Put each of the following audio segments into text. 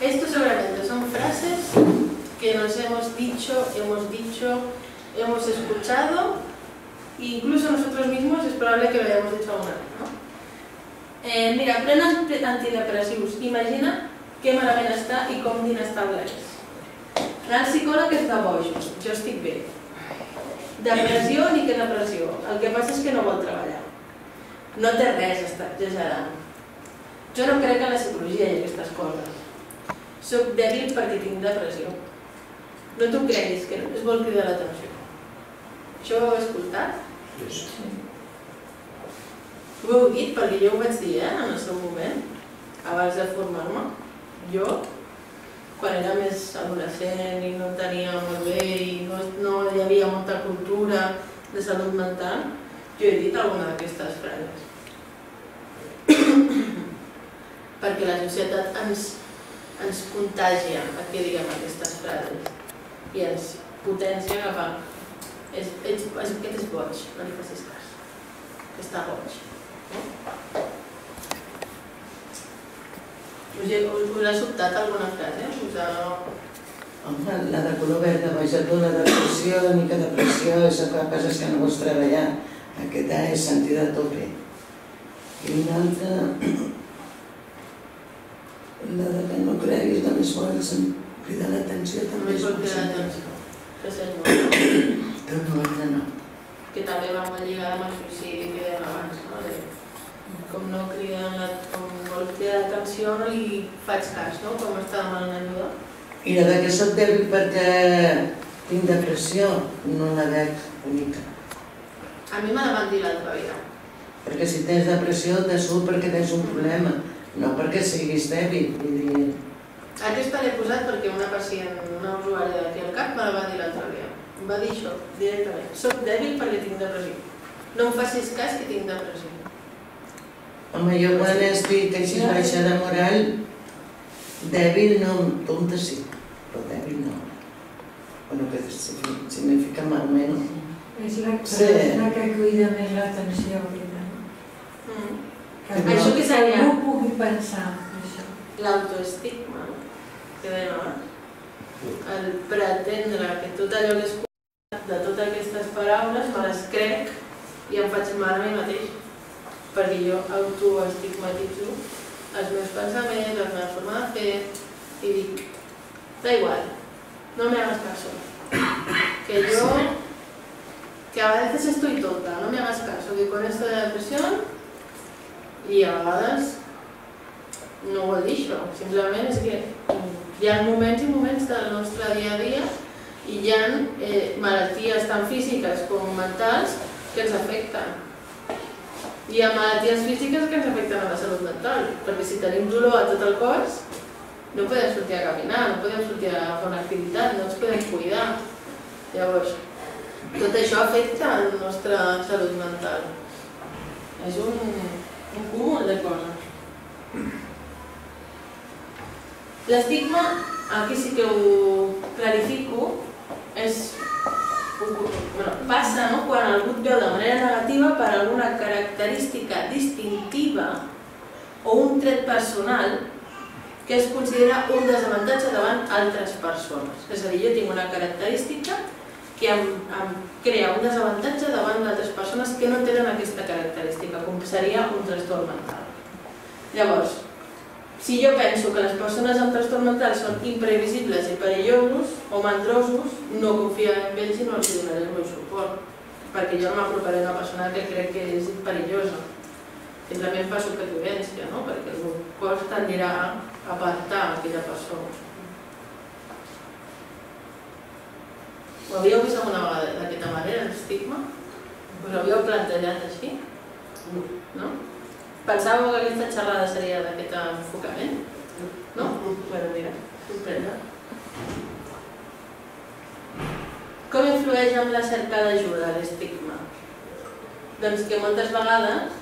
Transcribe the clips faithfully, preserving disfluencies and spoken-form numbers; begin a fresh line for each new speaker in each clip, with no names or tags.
Esto seguramente son frases que nos hemos dicho, hemos dicho, hemos escuchado, e incluso nosotros mismos es probable que lo hayamos dicho alguna vez, ¿no? Eh, mira, pren antidepressius. Imagina que malament està i com d'inestable és. Anar al psicòleg és de bojos, jo estic bé. Depressió ni que depressió, el que passa és que no vol treballar. No té res, està exagerant. Jo no crec en la psicologia i aquestes coses. Soc dèbil perquè tinc depressió. No t'ho creguis, que es vol cridar l'atenció. Això ho heu escoltat? Sí. Ho heu dit perquè jo ho vaig dir en el seu moment, abans de formar-me. Jo, quan era més adolescent i no em tenia molt bé i no hi havia molta cultura de salut mental, jo he dit alguna d'aquestes frases. Perquè la societat ens contagia a que diguem aquestes frases i ens potència cap a aquest és boig, no li facis cas, que està boig. Us ha sobtat alguna frase?
Home, la de color verd de baixador, la depressió, ni que depressió, és que coses que no vols treballar. Aquesta és sentir de tope. I una altra, la de que no creguis, la més bona, cridar l'atenció també.
Només vol cridar l'atenció. Que s'és molt.
Però no, no.
Que també va molt lligada amb el suïcidi que dèiem abans, no? Com no criden, com vol cridar l'atenció, no li faig cas, no? Com està demanant ajuda.
I la de que soc dèbil perquè tinc depressió, no la veig bonica.
A mi me la van dir l'altra vida.
Perquè si tens depressió te surt perquè tens un problema, no perquè siguis dèbil.
Aquesta l'he posat perquè una pacient, una usuària d'aquí al CAP me la va dir l'altra dia. Em va dir això, directament. Soc dèbil perquè tinc depressió. No em facis cas que tinc depressió.
Home, jo quan estic així baixa de moral, dèbil no, tonta sí, però dèbil no. Bueno, que significa malament.
És la persona que cuida més l'atenció.
Això que seria...
Que algú pugui pensar, això.
L'autoestigma, que dèiem abans. El pretendre que tot allò que he escoltat de totes aquestes paraules me les crec i em faig mal a mi mateix. Perquè jo autoestigmatitzo els meus pensaments, la meva forma de fer i dic, da igual, no me hagas caso. Que yo, que a veces estoy tonta, no me hagas caso, que con esto de la depresión i a vegades no vol dir això, simplement és que hi ha moments i moments del nostre dia a dia i hi ha malalties tant físiques com mentals que ens afecten. Hi ha malalties físiques que ens afecten a la salut mental, perquè si tenim dolor a tot el cos no podem sortir a caminar, no podem sortir a fer una activitat, no ens podem cuidar. Llavors, tot això afecta la nostra salut mental. És un cúmul de coses. L'estigma, aquí sí que ho clarifico, passa quan algú et veu de manera negativa per alguna característica distintiva o un tret personal que es considera un desavantatge davant altres persones. És a dir, jo tinc una característica que em crea un desavantatge davant d'altres persones que no tenen aquesta característica, com seria un trastorn mental. Llavors, si jo penso que les persones amb trastorn mental són imprevisibles i perillosos o mandrosos, no confio en ells i no els donaré el meu suport, perquè jo no m'aproparé a una persona que crec que és perillosa. Simplement fa supervivència, perquè el meu cos tendirà a apartar aquella persona. Ho havíeu vist alguna vegada d'aquesta manera, l'estigma? Us ho havíeu plantejat així? No? Pensàveu que aquesta xerrada seria d'aquest enfocament? No? Bueno, mira, sorprèn-me. Com influeix en la cerca d'ajuda l'estigma? Doncs que moltes vegades,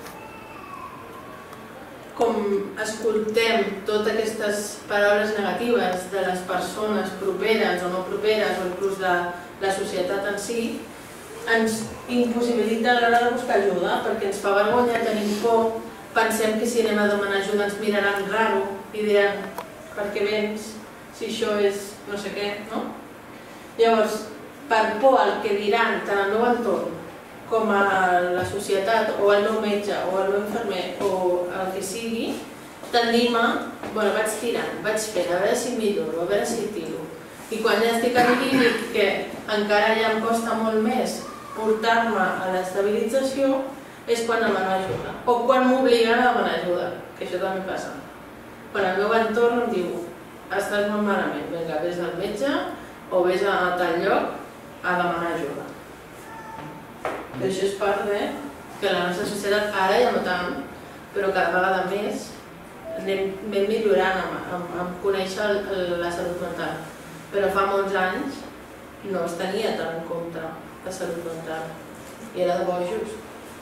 com escoltem totes aquestes paraules negatives de les persones properes o no properes o inclús de la societat en si, ens impossibilita a l'hora de buscar ajuda perquè ens fa vergonya, tenim por, pensem que si anem a demanar ajuda ens miraran raro i diran perquè vens, si això és no sé què, no? Llavors, per por al que diran tant el meu entorn com a la societat o el meu metge o el meu infermer o el que sigui, tendim a, bueno, vaig tirant, vaig fent, a veure si milloro, a veure si tiro. I quan ja estic al límit, que encara ja em costa molt més portar-me a l'estabilització, és quan demano ajuda. O quan m'obliguen a demanar ajuda, que això també passa. Quan el meu entorn em diu, estàs molt malament, vinga, vés al metge o vés a tal lloc a demanar ajuda. Però això és part de que la nostra societat, ara ja no tant, però cada vegada més anem millorant en conèixer la salut mental. Però fa molts anys no es tenia tant en compte la salut mental i era de bojos.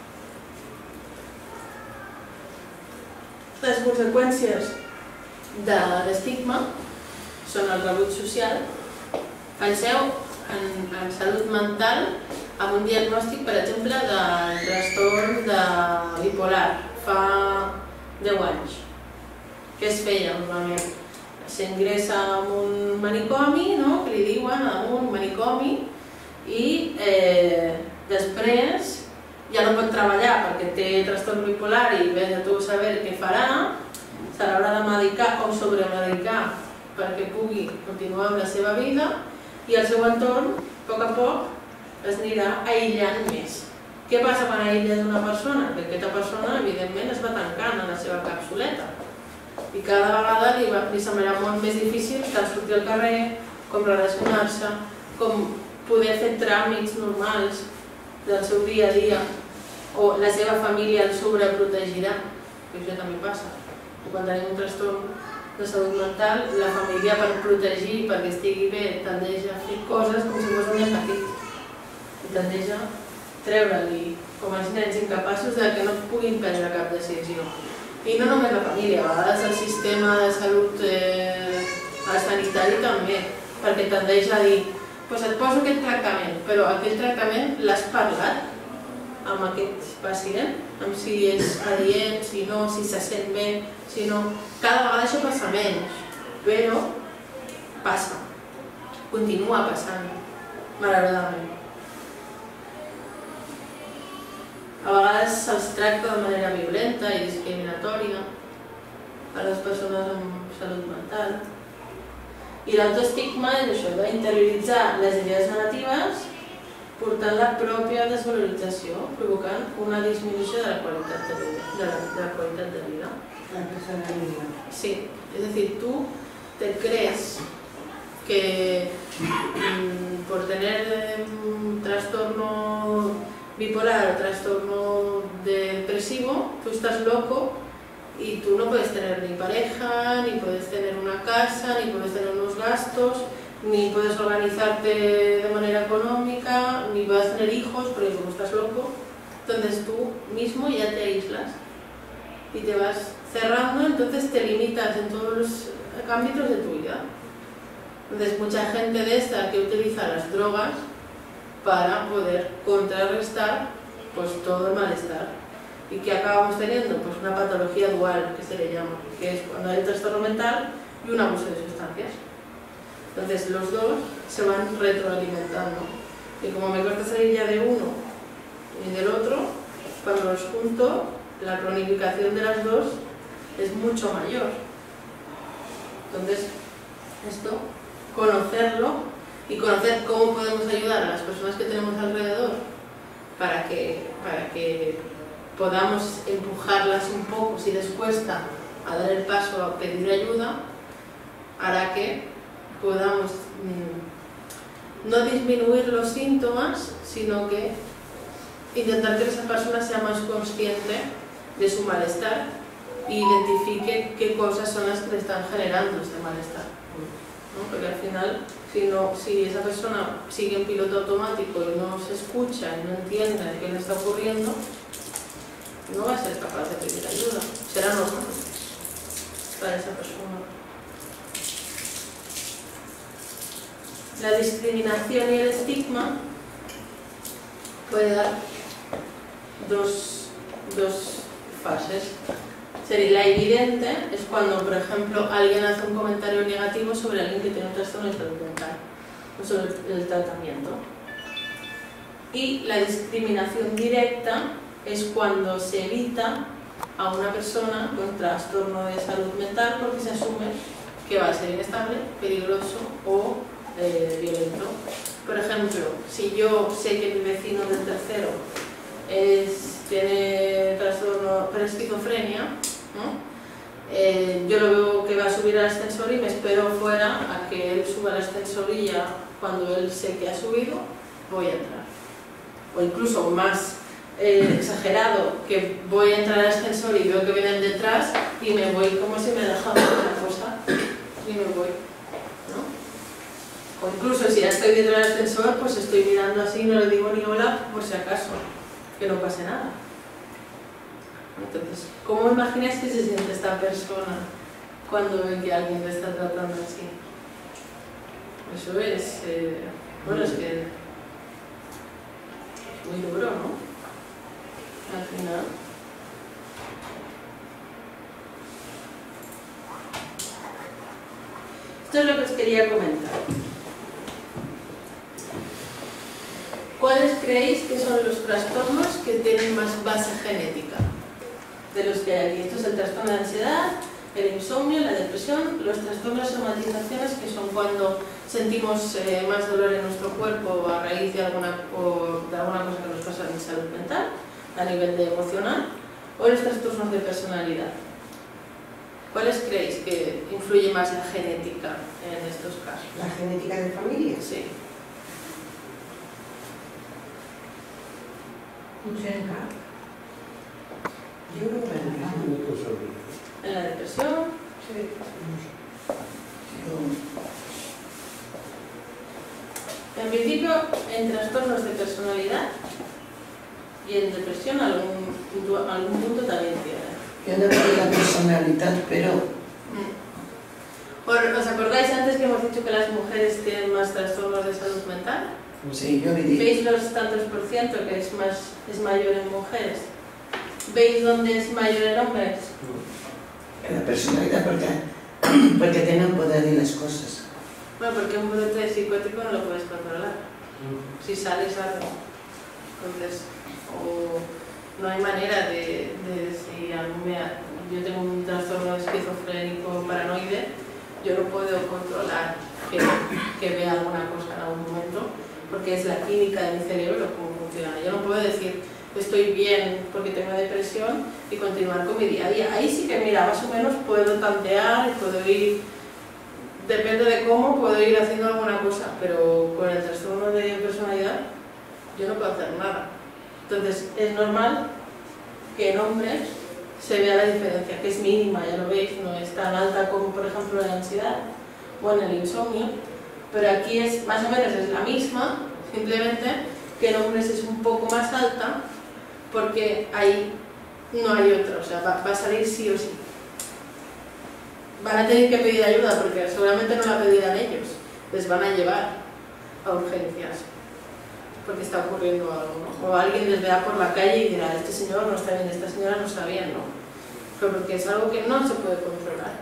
Les conseqüències de l'estigma són el rebuig social. Penseu en salut mental amb un diagnòstic, per exemple, del trastorn bipolar fa deu anys. Què es feia normalment? S'ingressa en un manicomi, que li diuen, en un manicomi, i després ja no pot treballar perquè té trastorn bipolar i vés a tu saber què farà, se l'haurà de medicar o sobremedicar perquè pugui continuar amb la seva vida i el seu entorn, a poc a poc, es anirà aïllant més. Què passa quan aïlles una persona? Que aquesta persona, evidentment, es va tancant en la seva capsuleta i cada vegada li semblarà molt més difícil tant sortir al carrer, com relacionar-se, com poder fer tràmits normals del seu dia a dia, o la seva família el sobreprotegirà, que això també passa. Quan tenim un trastorn de salut mental, la família, per protegir, perquè estigui bé, tendeix a fer coses com si fos un nen petit i tendeix a treure-li com els nens incapaços que no puguin prendre cap decisió. I no només la família, a vegades el sistema de salut sanitari també, perquè tendeix a dir doncs et poso aquest tractament, però aquell tractament l'has parlat amb aquest pacient, amb si és adient, si no, si se sent bé, si no... Cada vegada això passa menys, però passa, continua passant, malauradament. A vegades se'ls tracta de manera violenta i discriminatòria a les persones amb salut mental. I l'autoestigma és això, d'interioritzar les idees negatives portant la pròpia desvalorització, provocant una disminució de la qualitat de vida. De la qualitat de vida.
La personalidad.
Sí, es decir, tú te crees que mmm, por tener un trastorno bipolar o trastorno depresivo, tú estás loco y tú no puedes tener ni pareja, ni puedes tener una casa, ni puedes tener unos gastos, ni puedes organizarte de manera económica, ni puedes tener hijos, porque como estás loco, entonces tú mismo ya te aíslas y te vas cerrando, entonces te limitas en todos los ámbitos de tu vida. Entonces mucha gente de esta que utiliza las drogas para poder contrarrestar pues todo el malestar. ¿Y qué acabamos teniendo? Pues una patología dual, que se le llama, que es cuando hay un trastorno mental y un abuso de sustancias. Entonces los dos se van retroalimentando. Y como me cuesta salir ya de uno y del otro, cuando los junto, la cronificación de las dos es mucho mayor. Entonces, esto, conocerlo y conocer cómo podemos ayudar a las personas que tenemos alrededor para que, para que podamos empujarlas un poco, si les cuesta, a dar el paso a pedir ayuda, hará que podamos mmm, no disminuir los síntomas, sino que intentar que esa persona sea más consciente de su malestar e identifique qué cosas son las que le están generando este malestar, ¿no? Porque al final, si, no, si esa persona sigue en piloto automático y no se escucha y no entiende qué le está ocurriendo, no va a ser capaz de pedir ayuda, será normal para esa persona. La discriminación y el estigma puede dar dos, dos fases. Sería la evidente es cuando, por ejemplo, alguien hace un comentario negativo sobre alguien que tiene un trastorno de salud mental o sobre el tratamiento. Y la discriminación directa es cuando se evita a una persona con trastorno de salud mental porque se asume que va a ser inestable, peligroso o eh, violento. Por ejemplo, si yo sé que mi vecino del tercero es, tiene trastorno, pero esquizofrenia, ¿no? eh, yo lo veo que va a subir al ascensor y me espero fuera a que él suba al ascensor y ya cuando él sé que ha subido voy a entrar. O incluso más eh, exagerado, que voy a entrar al ascensor y veo que vienen detrás y me voy como si me dejaba una cosa y me voy, ¿no? O incluso si ya estoy dentro del ascensor, pues estoy mirando así, no le digo ni hola por si acaso, que no pase nada. Entonces, ¿cómo imagináis que se siente esta persona cuando ve que alguien le está tratando así? Eso es, eh, bueno, es que es muy duro, ¿no? Al final. Esto es lo que os quería comentar. ¿Cuáles creéis que son los trastornos que tienen más base genética de los que hay aquí? Esto es el trastorno de ansiedad, el insomnio, la depresión, los trastornos de somatizaciones, que son cuando sentimos eh, más dolor en nuestro cuerpo a raíz de alguna, o de alguna cosa que nos pasa en salud mental, a nivel de emocional, o los trastornos de personalidad. ¿Cuáles creéis que influye más la genética en estos casos?
¿La genética de familia?
Sí.
Yo creo que en la
¿En la depresión?
Sí.
En principio, en trastornos de personalidad y en depresión algún punto, algún punto también tiene.
Yo no veo la personalidad, pero...
¿Os acordáis antes que hemos dicho que las mujeres tienen más trastornos de salud mental?
Sí, yo diría...
¿Veis los tantos por ciento que es, más, es mayor en mujeres? ¿Veis dónde es mayor en hombres?
La personalidad, porque, porque tienen poder y las cosas.
Bueno, porque un brote psicótico no lo puedes controlar. Si sales algo. Entonces, o no hay manera de, de si a mí me, yo tengo un trastorno esquizofrénico paranoide, yo no puedo controlar que, que vea alguna cosa en algún momento, porque es la química de mi cerebro cómo funciona. Yo no puedo decir estoy bien porque tengo depresión y continuar con mi día a día. Ahí sí que, mira, más o menos puedo tantear y puedo ir, depende de cómo, puedo ir haciendo alguna cosa, pero con el trastorno de personalidad yo no puedo hacer nada. Entonces es normal que en hombres se vea la diferencia, que es mínima, ya lo veis, no es tan alta como por ejemplo en la ansiedad o en el insomnio, pero aquí es más o menos es la misma, simplemente que en hombres es un poco más alta porque ahí no hay otro, o sea, va, va a salir sí o sí. Van a tener que pedir ayuda porque seguramente no la pedirán ellos, les van a llevar a urgencias porque está ocurriendo algo, ¿no? O alguien les verá por la calle y dirá, este señor no está bien, esta señora no está bien, ¿no? Pero porque es algo que no se puede controlar.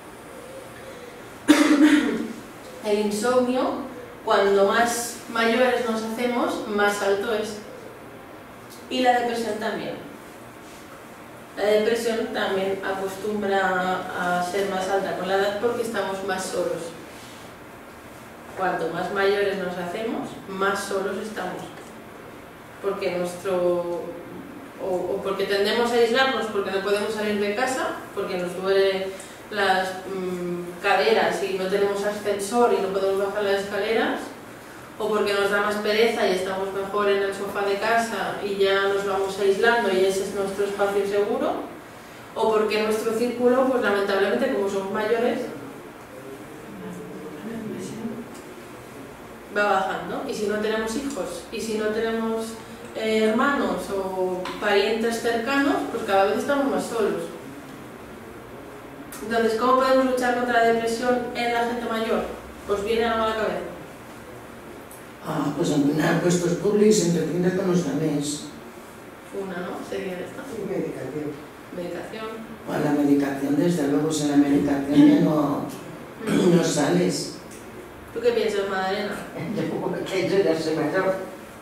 El insomnio, cuando más mayores nos hacemos, más alto es. Y la depresión también. La depresión también acostumbra a ser más alta con la edad porque estamos más solos. Cuanto más mayores nos hacemos, más solos estamos. Porque nuestro... O, o porque tendemos a aislarnos porque no podemos salir de casa, porque nos duele las mmm, caderas y no tenemos ascensor y no podemos bajar las escaleras, o porque nos da más pereza y estamos mejor en el sofá de casa y ya nos vamos aislando y ese es nuestro espacio seguro, o porque nuestro círculo, pues lamentablemente como somos mayores, va bajando. Y si no tenemos hijos, y si no tenemos eh, hermanos o parientes cercanos, pues cada vez estamos más solos. Entonces, ¿cómo podemos luchar contra la depresión en la gente mayor? ¿Os viene algo a la cabeza?
Ah, pues anar puestos públics, entretenir con los demés.
Una, ¿no? Sería esta.
Medicación.
medicación.
Bueno, la medicación, desde luego, sin la medicación ya no, no sales.
¿Tú qué piensas, Madalena?
Yo, que yo ya soy mayor.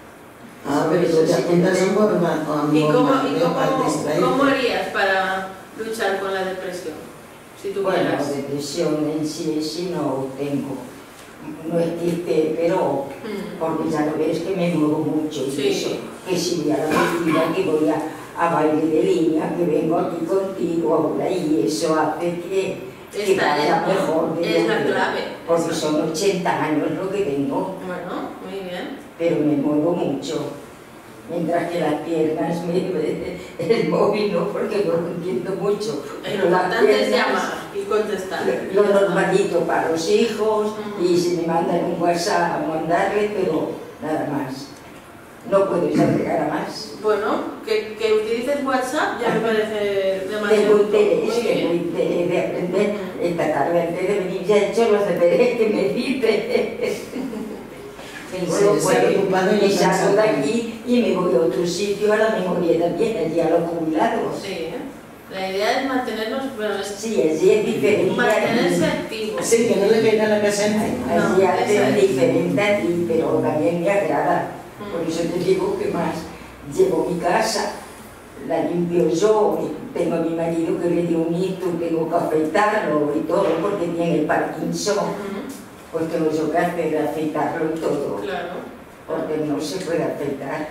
Ah, pero tú te apuntas a un borba-
¿Y cómo,
bombardeo
y
para
cómo,
distraerte.
cómo harías para luchar con la depresión? Si tú
Bueno,
quieras.
depresión en sí, en sí no tengo. No existe, pero
Mm.
porque ya lo ves que me muevo mucho y
Sí.
eso, que si voy a la mentira, que voy a, a baile de línea, que vengo aquí contigo ahora y eso hace que, que
Esta
vaya
es,
mejor de
es
lo
la
que-
clave.
porque
Esa.
son ochenta años lo que tengo,
Bueno, muy bien.
pero me muevo mucho. Mientras que las piernas, me, me- el móvil no, porque no lo entiendo mucho.
Lo
Pero las
importante es
piernas,
llamar y contestar.
lo normalito para los hijos,
Ujú.
y si me mandan un WhatsApp a mandarle, pero nada más. No puedo llegar a más.
Bueno, que, que utilices WhatsApp ya me parece demasiado.
Tengo interés,
Muy
tengo
bien.
interés de aprender.
Ujú.
Esta tarde antes de venir ya he hecho los deberes que me dice. Tengo
Sí,
lo
está
puedo
ocupado y
y
no
salgo de
cansa.
aquí y me voy a otro sitio a la memoria también, allí a los jubilados.
Sí, ¿eh? La idea es mantenernos, bueno, es
Sí, allí es diferente.
mantenerse activos.
Sí, que no le caiga la casa encima.
Allí
No,
hacen
esa es.
diferente a ti, pero también me agrada.
Mm.
Por eso te digo que más llevo mi casa, la limpio yo, tengo a mi marido que le dio un hito, tengo que afeitarlo y todo, porque tiene el Parkinson,
Ujú.
pues tengo yo que hacer, afeitarlo y todo,
Claro.
porque no se puede afeitar.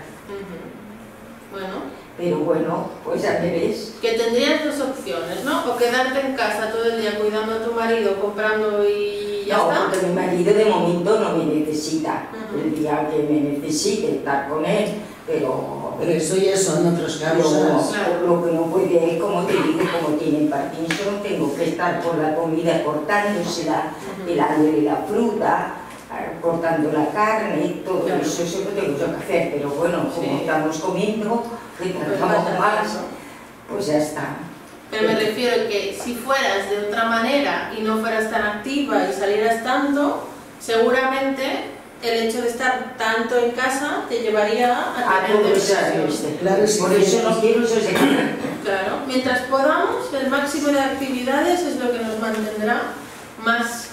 Ujú. Bueno,
Pero bueno, pues ya me ves.
que tendrías dos opciones, ¿no? O quedarte en casa todo el día cuidando a tu marido, comprando y ya
No,
está.
porque mi marido de momento no me necesita.
Ujú.
El día que me necesite estar con él, pero...
Pero eso ya son otras
Pero
causas.
Claro.
lo que no puede es, como te digo, como tiene Parkinson, tengo que estar por la comida cortándosela,
Ujú.
pelándole la fruta, ah, cortando la carne, todo
Claro.
eso, eso lo tengo yo que hacer. Pero bueno, como
Sí.
estamos comiendo, que
Pues
tratamos
bastante,
más,
¿no?
pues ya está.
Pero me refiero que si fueras de otra manera y no fueras tan activa y salieras tanto, seguramente el hecho de estar tanto en casa te llevaría a
A
tener
todo eso,
depresión.
este.
Claro, sí,
Por
sí,
eso
sí.
no quiero eso.
Claro, mientras podamos, el máximo de actividades es lo que nos mantendrá más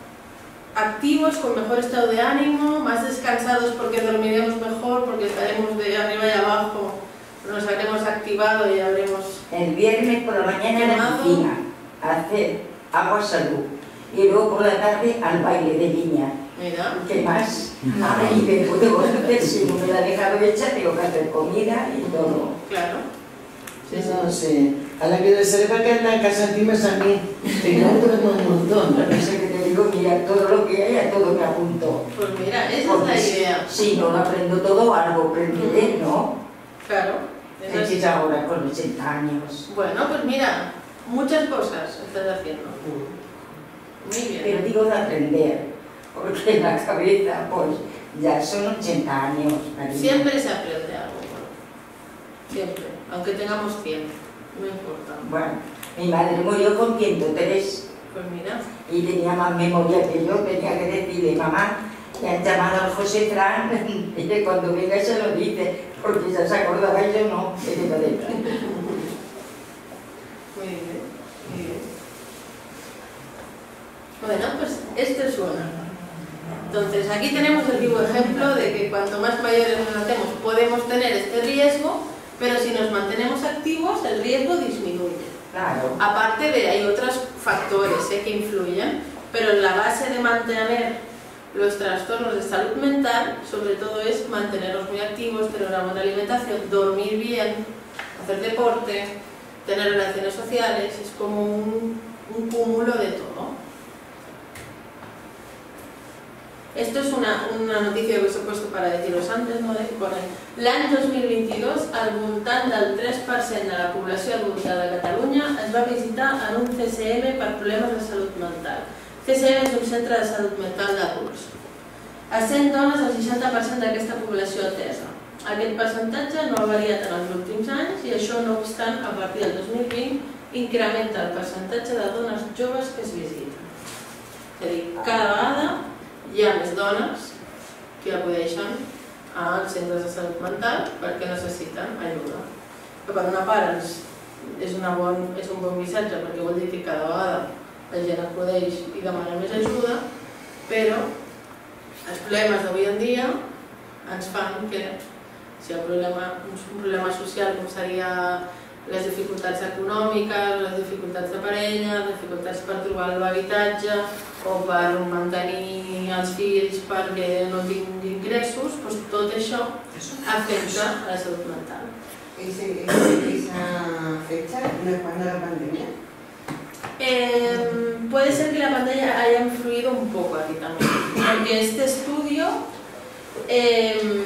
activos, con mejor estado de ánimo, más descansados porque dormiremos mejor, porque estaremos de arriba y abajo, nos habremos activado y habremos...
El viernes por la mañana a la
Quemado.
piscina, a hacer agua salud. Y luego por la tarde al baile de línea.
Mira,
¿Qué más? Ahí me puedo hacer, si no me la he dejado hecha, tengo que hacer comida y todo.
claro. Sí, sí.
No sé, a la que se le va a caer la casa encima es a mí, que yo duermo un montón.
Por eso que te digo, mira, todo lo que hay, a todo me apunto.
Pues mira, esa
Porque
es
si-
la idea.
Si no lo aprendo todo, algo aprenderé, ¿no?
Claro. esa
Es
es-
que ahora con ochenta años.
Bueno, pues mira, muchas cosas estás haciendo. Muy bien.
Pero digo de aprender, porque en la cabeza, pues, ya son ochenta años. cariño.
Siempre se aprende algo. Siempre. Aunque tengamos cien. No importa.
Bueno, mi madre murió con ciento tres
Pues mira.
y tenía más memoria que yo, tenía que decirle, mamá, me han llamado al José Fran, y que cuando venga se lo dice, porque ya se acordaba y yo no, que de padre.
Muy bien. Muy bien. Bueno, pues esto es una. Entonces, aquí tenemos el vivo ejemplo de que cuanto más mayores nos hacemos podemos tener este riesgo, pero si nos mantenemos activos el riesgo disminuye.
Claro.
Aparte de, hay otros factores ¿eh? que influyen, pero la base de mantener los trastornos de salud mental, sobre todo es mantenernos muy activos, tener una buena alimentación, dormir bien, hacer deporte, tener relaciones sociales, es como un, un cúmulo de todo. Esto es una, una noticia que os he puesto para deciros antes, no? De que l'any dos mil vint-i-dos al voltant del tres per cent de la població adulta de Catalunya es va visitar en un C C M per problemes de salut mental. C C M és un centre de salut mental d'adults. A cent dones, el seixanta per cent d'aquesta població atesa. Aquest percentatge no ha variat en els últims anys i això, no obstant, a partir del dos mil vint, incrementa el percentatge de dones joves que es visiten. És a dir, cada vegada hi ha més dones que acudeixen als centres de salut mental perquè necessiten ajuda. Però per una part ens és, una bon, és un bon missatge, perquè vol dir que cada vegada la gent acudeix i demana més ajuda, però els problemes d'avui en dia ens fan que si hi ha problema, un problema social com seria les dificultats econòmiques, les dificultats de parella, les dificultats per trobar l'habitatge o per mantenir els fills perquè no tinguin ingressos, doncs tot això afecta a la salut mental.
¿Esa fecha no es cuando la pandemia?
Eh, puede ser que la pandemia haya influido un poco aquí también, porque este estudio eh,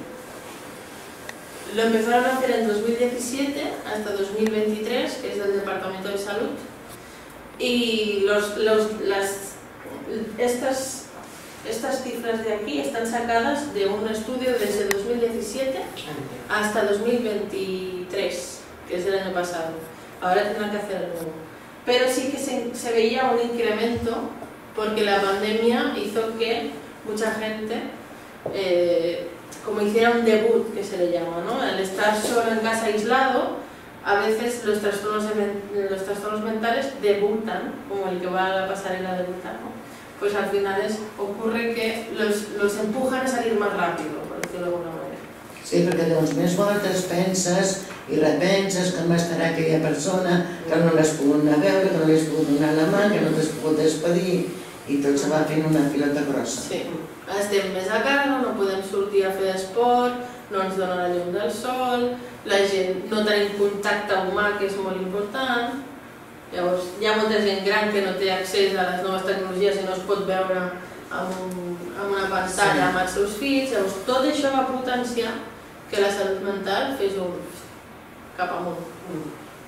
lo empezaron a hacer en dos mil diecisiete hasta dos mil veintitrés, que es del Departamento de Salud, y los, los, las, estas, estas cifras de aquí están sacadas de un estudio desde dos mil diecisiete hasta dos mil veintitrés, que es del año pasado. Ahora tendrán que hacer el nuevo. Pero sí que se, se veía un incremento porque la pandemia hizo que mucha gente eh, como hiciera un debut, que se le llama, ¿no? Al estar solo en casa aislado, a veces los trastornos, los trastornos mentales debutan, como el que va a la pasarela a debutar, ¿no? Pues al final es, ocurre que los, los empujan a salir más rápido, por decirlo de alguna manera.
Sí, perquè doncs més voltes penses i repenses com estarà aquella persona, que no l'has pogut anar a veure, que no li has pogut donar la mà, que no t'has pogut despedir, i tot se va fent una pilota grossa.
Sí, estem més a casa, no podem sortir a fer esport, no ens dona la llum del sol, la gent no tenim contacte humà, que és molt important. Llavors, hi ha molta gent gran que no té accés a les noves tecnologies i no es pot veure amb, un, amb una pantalla amb els seus fills. Llavors, tot això va potenciar que la salut mental fes un cap amunt.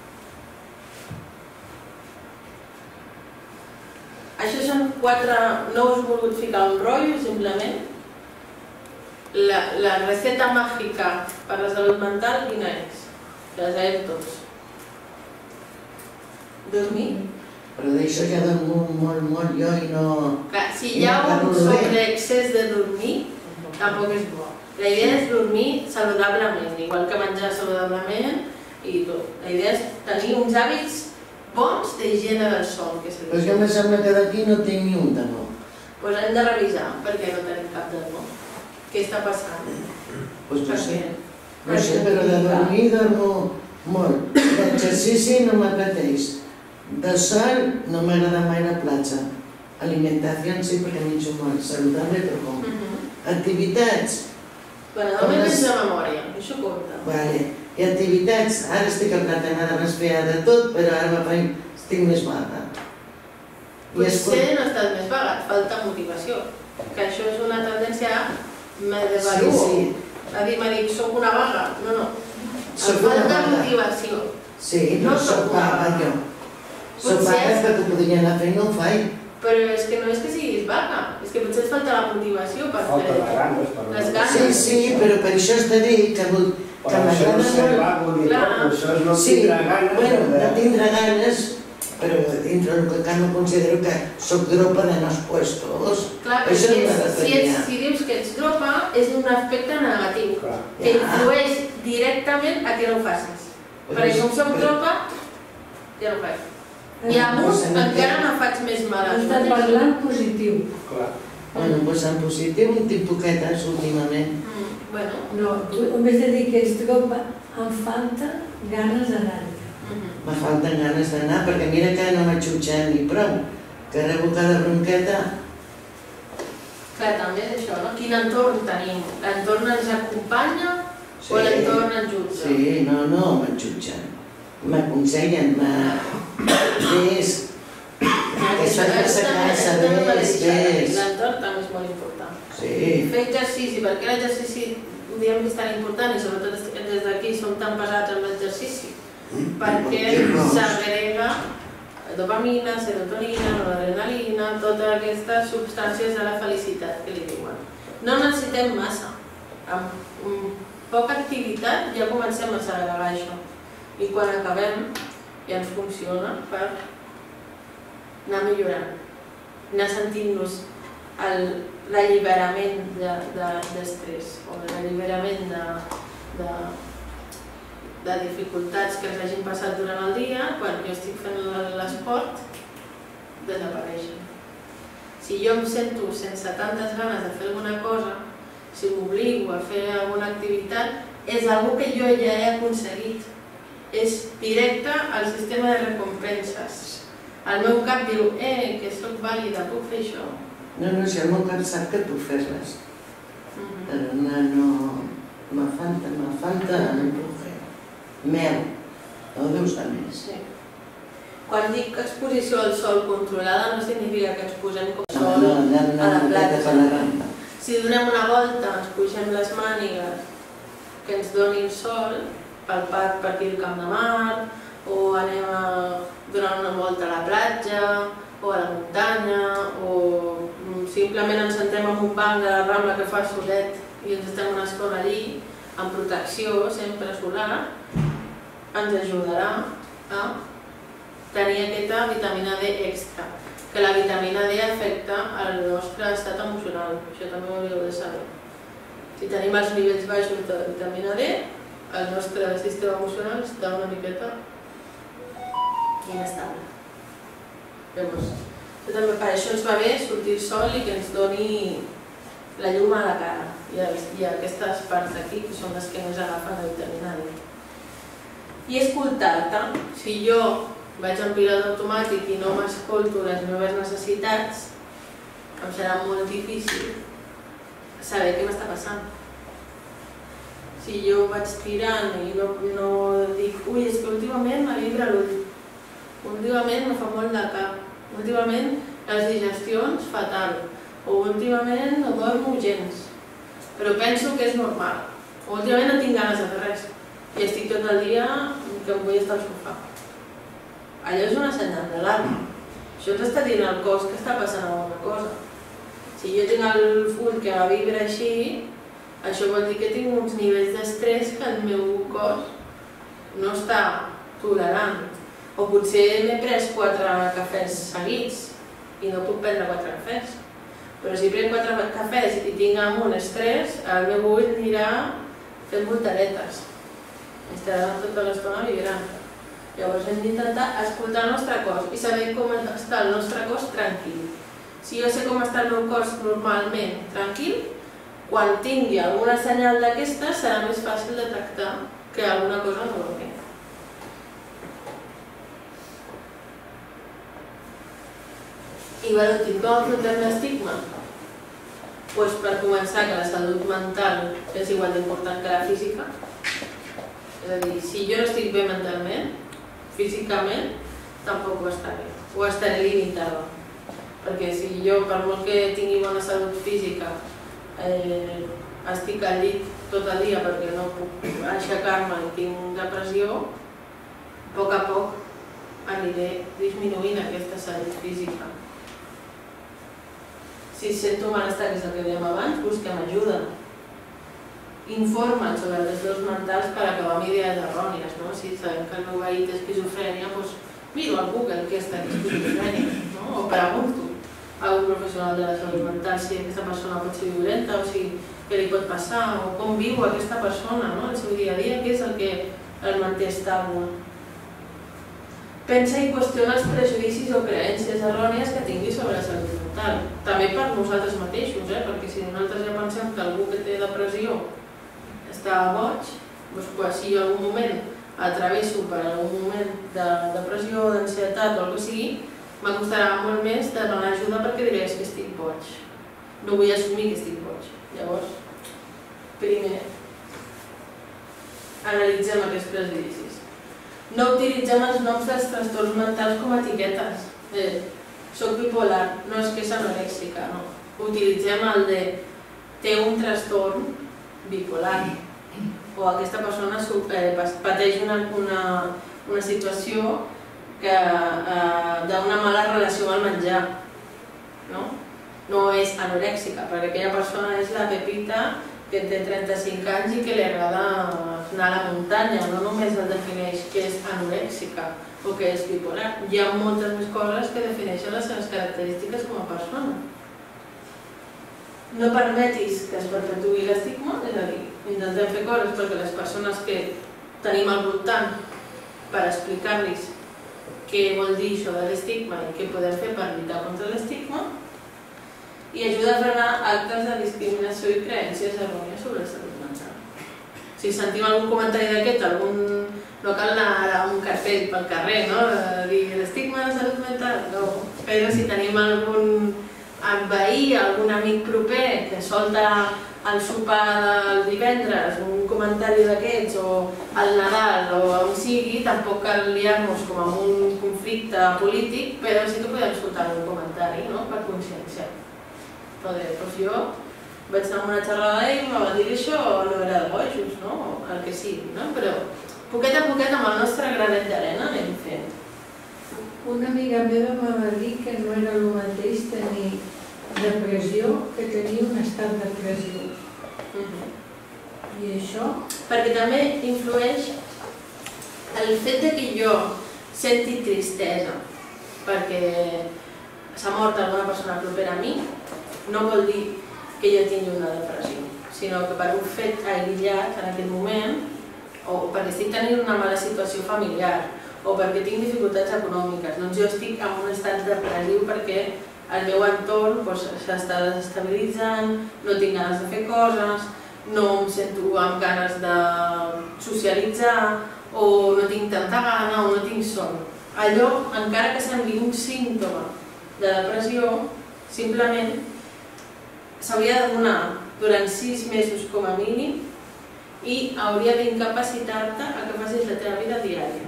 Això són quatre... No us he volgut ficar un rotllo, simplement. La, la receta màgica per la salut mental, quina és? Ja la sabem tots. Dormir.
Però d'això ja dormo molt, molt jo i no...
Clar, si hi ha un sobreexcés de dormir, tampoc és bo. La idea és dormir saludablement, igual que menjar saludablement i tot. La idea és tenir uns hàbits bons d'higiene del son, que seria.
Però jo em sembla que d'aquí no tinc ni un de bo.
Doncs hem de revisar perquè no tenim cap de bo. Què està passant?
Doncs no sé. No sé, però de dormir dormo molt. L'exercici no m'apeteix. De sol no m'agrada mai la platja. Alimentació sí, perquè menjo molt. Saludable, però com. Activitats.
Bueno, només tens la memòria, això compta.
Vale. I activitats, ara estic al català més fea de tot, però ara estic més vaga.
Potser no estàs més vaga, et falta motivació. Que això és una tendència me devaluo. A dir, m'ha dit, soc una vaga. No, no. Em falta motivació.
Sí, no soc vaga jo. Soc vaga perquè podria anar fent, no ho faig.
Però és que no és que siguis vaga, és que potser et falta la motivació per fer
les ganes.
Les ganes.
Sí, sí, però per això està dit que
m'agrada molt. Això és no tindre ganes.
Bueno, no tindre ganes, però dintre del que no considero que soc dropa de nos puestos.
Clar, si dius que ets dropa és un aspecte negatiu, que influeix directament a que no ho facis. Perquè com soc dropa, ja no ho faig. I amunt encara me faig més mal.
Estàs parlant positiu.
Bueno, doncs en positiu un tinc poquetes últimament.
No, tu en vez de dir que ets dropa, em falta ganes d'anar-hi.
Me falten ganes d'anar, perquè mira que no m'ha jutjat ni prou, que rebo cada bronqueta.
Clar, també és això, no? Quin entorn tenim? L'entorn ens acompanya o l'entorn ens jutja?
Sí, no, no, m'han jutjat. M'aconsellen, ves, aquesta casa, casa, ves, ves.
L'entorn també és molt important.
Sí.
Fer exercici, perquè l'exercici ho diem que és tan important i sobretot des d'aquí som tan pesats amb l'exercici, perquè s'agrega dopamina, serotonina, noradrenalina, totes aquestes substàncies de la felicitat que li diuen. No necessitem massa, amb poca activitat ja comencem a segregar això. I quan acabem ja ens funciona per anar millorant, anar sentint-nos l'alliberament d'estrès o l'alliberament de dificultats que els hagin passat durant el dia, quan jo estic fent l'esport, desapareixen. Si jo em sento sense tantes ganes de fer alguna cosa, si m'obligo a fer alguna activitat, és una que jo ja he aconseguit. És directe al sistema de recompenses. El meu cap diu, eh, que soc vàlida, puc fer això.
No, no, si el meu cap sap que tu fes-les. Però no, me falta, me falta empuje. Mel, no deus de més.
Quan dic exposició al sol controlada no significa que ens posem com
No,
sol
no,
a
anem
la
una miqueta per la
platja.
rampa.
Si donem una volta, ens pugem les mànigues que ens donin sol pel parc per aquí al Camp de Mar, o anem a donar una volta a la platja, o a la muntanya, o simplement ens sentem en un banc de la Rambla que fa solet i ens estem una estona allí, amb protecció sempre solar, ens ajudarà a tenir aquesta vitamina D extra, que la vitamina D afecta el nostre estat emocional, això també ho hauríeu de saber. Si tenim els nivells baixos de vitamina D, el nostre sistema emocional està una miqueta inestable. Llavors, també per això ens va bé sortir el sol i que ens doni la llum a la cara i aquestes parts d'aquí que són les que més agafen la vitamina D. I escoltar-te, si jo vaig en pilot automàtic i no m'escolto les meves necessitats, em serà molt difícil saber què m'està passant. Si jo vaig tirant i no dic, ui, és que últimament me vibra l'ull, últimament me fa molt de cap, últimament les digestions fatal, o últimament no dormo gens, però penso que és normal, o últimament no tinc ganes de fer res, i estic tot el dia que em vull estar al sofà. Allò és una senyal d'alarma. Això ens està dient al cos que està passant alguna cosa. Si jo tinc el full que va vibra així, això vol dir que tinc uns nivells d'estrès que el meu cos no està tolerant. O potser m'he pres quatre cafès seguits i no puc prendre quatre cafès. Però si prenc quatre cafès i tinc un estrès, el meu ull anirà fent voltaretes. Estarà tota l'estona vibrant. Llavors hem d'intentar escoltar el nostre cos i saber com està el nostre cos tranquil. Si jo sé com està el meu cos normalment tranquil, quan tingui alguna senyal d'aquesta serà més fàcil detectar que alguna cosa no va bé. I per últim, com afrontem l'estigma? Doncs per començar, que la salut mental és igual d'important que la física. És a dir, si jo no estic bé mentalment, físicament tampoc ho estaré, o estaré limitada. Perquè si jo, per molt que tingui bona salut física, estic al llit tot el dia perquè no puc aixecar-me i tinc depressió, a poc a poc aniré disminuint aquesta salut física. Si sento malestar, que és el que dèiem abans, busquem ajuda. Informa'ns sobre els trastorns mentals per acabar amb idees errònies. Si sabem que el meu veí té esquizofrènia, doncs miro al Google què és esquizofrènia, o pregunto a un professional de la salut mental si aquesta persona pot ser violenta o si què li pot passar, o com viu aquesta persona el seu dia a dia, què és el que el manté estable. Pensa i qüestiona els prejudicis o creences errònies que tingui sobre la salut mental. També per nosaltres mateixos, perquè si nosaltres ja pensem que algú que té depressió està boig, doncs si jo en algun moment atravesso per algun moment de depressió, d'ansietat o el que sigui, m'acostarà molt més de donar ajuda perquè diré que estic boig. No vull assumir que estic boig. Llavors, primer, analitzem aquests prejudicis. No utilitzem els noms dels trastorns mentals com a etiquetes. Soc bipolar, no és que és anorèxica, no. Utilitzem el de té un trastorn bipolar o aquesta persona pateix una situació d'una mala relació amb el menjar. No és anorèxica, perquè aquella persona és la Pepita que té trenta-cinc anys i que li agrada anar a la muntanya, no només el defineix que és anorèxica o que és bipolar. Hi ha moltes més coses que defineixen les seves característiques com a persona. No permetis que es perpetuï l'estigma, és a dir, intentem fer coses perquè les persones que tenim al voltant per explicar-los què vol dir això de l'estigma i què podem fer per lluitar contra l'estigma, i ajuda a frenar actes de discriminació i creences errònies sobre la salut mental. Si sentim algun comentari d'aquest, algun... no cal anar a un cartell pel carrer, no? Dir l'estigma de salut mental, no. Però si tenim algun veí, algun amic proper que solta al sopar del divendres un comentari d'aquests, o al Nadal, o on sigui, tampoc cal liar-nos com en un conflicte polític, però sí que podem soltar un comentari, no?, per consciència. Joder, doncs jo vaig anar a una xerrada i em va dir això, o no era de bojos, no?, o el que sigui, no? Però poquet a poquet amb el nostre granet d'arena anem fent.
Una amiga meva em va dir que no era el mateix tenir depressió que tenir un estat de pressió. I això? Perquè també influeix el fet de que jo senti tristesa perquè s'ha mort alguna persona propera a mi, no vol dir que jo tingui una depressió, sinó que per un fet aïllat en aquell moment, o perquè estic tenint una mala situació familiar, o perquè tinc dificultats econòmiques, doncs jo estic en un estat depressiu perquè el meu entorn s'està desestabilitzant, no tinc ganes de fer coses, no em sento amb ganes de socialitzar, o no tinc tanta gana, o no tinc son. Allò, encara que sembli un símptoma de depressió, simplement s'hauria de donar durant sis mesos com a mínim i hauria d'incapacitar-te a que facis la teva vida diària.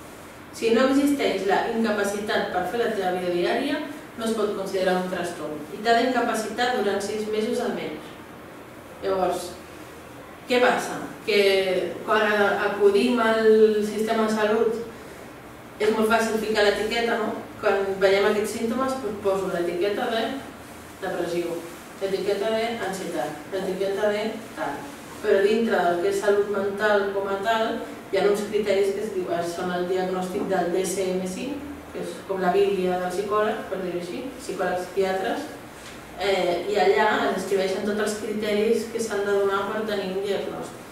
Si no existeix la incapacitat per fer la teva vida diària, no es pot considerar un trastorn i t'ha d'incapacitar durant sis mesos almenys. Llavors, què passa? Que quan acudim al sistema de salut és molt fàcil ficar l'etiqueta, no? Quan veiem aquests símptomes, poso l'etiqueta de depressió, l'etiqueta d'ansietat, l'etiqueta de tal. Però dintre del que és salut mental com a tal, hi ha uns criteris que es diuen, són el diagnòstic del D S M cinc, que és com la bíblia del psicòleg, per dir-ho així, psicòlegs psiquiatres, i allà es descriveixen tots els criteris que s'han de donar per tenir un diagnòstic.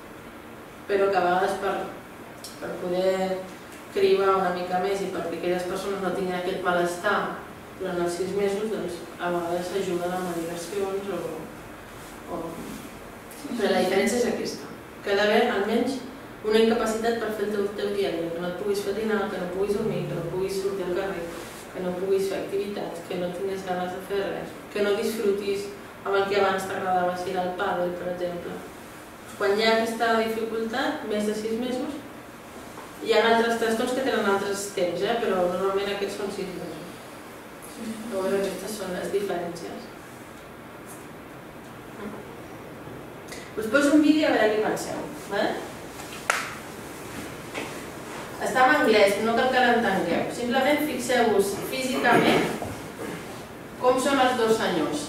Però que a vegades per poder cribar una mica més i perquè aquelles persones no tinguin aquest malestar durant els sis mesos, doncs a vegades s'ajuden amb medicacions o... Però la diferència és aquesta, que ha d'haver almenys una incapacitat per fer el teu diari, que no et puguis fer dinar, que no puguis dormir, que no puguis sortir al carrer, que no puguis fer activitats, que no tinguis ganes de fer res, que no disfrutis amb el que abans t'agradava, si era el pàdel, per exemple. Quan hi ha aquesta dificultat, més de sis mesos, hi ha altres trastorns que tenen altres temps, però normalment aquests són sis mesos. Llavors aquestes són les diferències. Us poso un vídeo a veure què penseu. Està en anglès, no cal que l'entengueu. Simplement fixeu-vos físicament com són els dos senyors.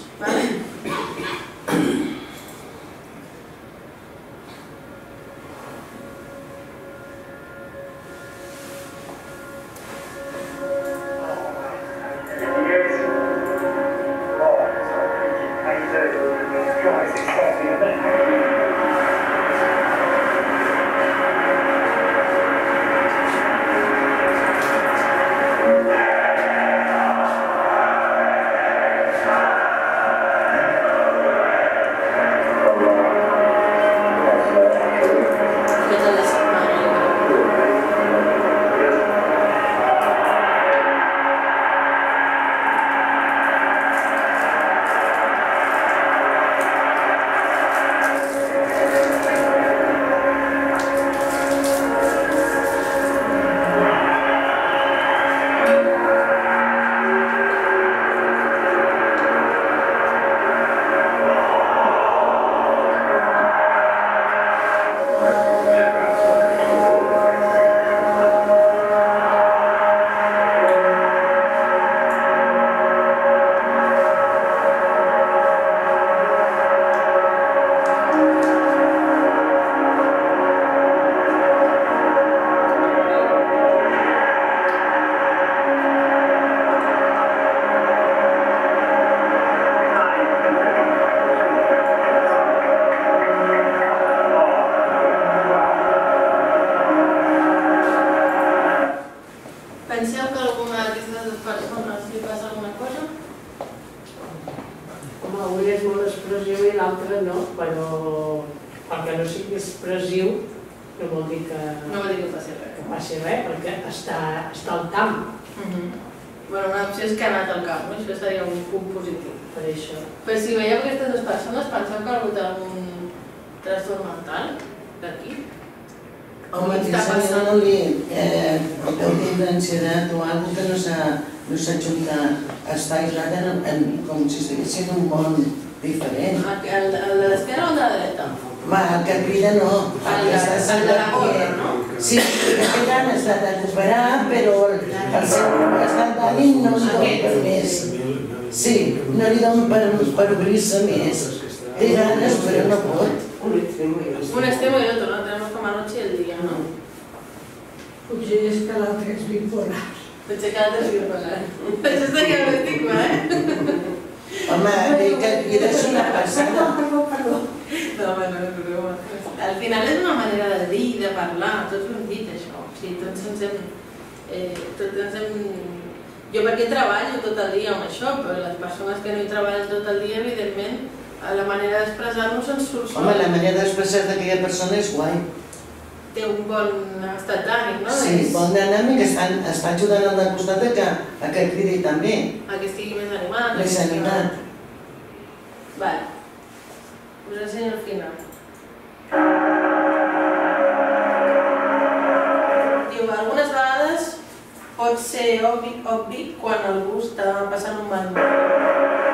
penseu que alguna d'aquestes dues persones li passa alguna cosa?
Home, un és molt expressiu i l'altre no, però perquè no sigui expressiu no vol dir que,
No vol dir que passi res.
que passi res, perquè està, està al camp,
Bueno, una opció és que ha anat al camp, no? Això seria un punt positiu.
per això.
Però si veieu aquestes dues persones, penseu que ha hagut algun trastorn mental d'aquí?
Home, que si no li eh, deu tindre ansietat o alguna que no s'ha no s'ha juntat, està aïllat en, en, com si estigués en un món diferent.
El, el de l'esquerra o el de la dreta?
Va, el que crida no,
El de, el de la gorra, no?
sí, aquest any està de recuperar, però el, el seu estat d'ànim no li dona per més. Sí, no li dona per, per obrir-se més. Té ganes, però no pot.
Un extremo i
Un extremo y otro, ¿no? Tenemos como anoche y el día, ¿no?
Potser és que l'altre és bipolar.
Potser que l'altre és bipolar. Això seria el estigma, eh?
Home, que li deixa una passada.
Perdó, perdó.
No, home, no és broma. Al final és una manera de dir, de parlar, tots ho hem dit, això. O sigui, tots ens hem... Eh, tots ens hem... Jo perquè treballo tot el dia amb això, però les persones que no hi treballen tot el dia, evidentment, la manera d'expressar-nos ens surt
Home, la manera d'expressar d'aquella persona és guai.
Té un bon estat d'ànim, no?
Sí, bon d'ànim, que estan, està ajudant al de costat a que, a que cridi també.
A que estigui més animat.
Més animat.
Vale. Us ensenyo al final. Diu, algunes vegades pot ser obvi, obvi quan algú està passant un mal moment.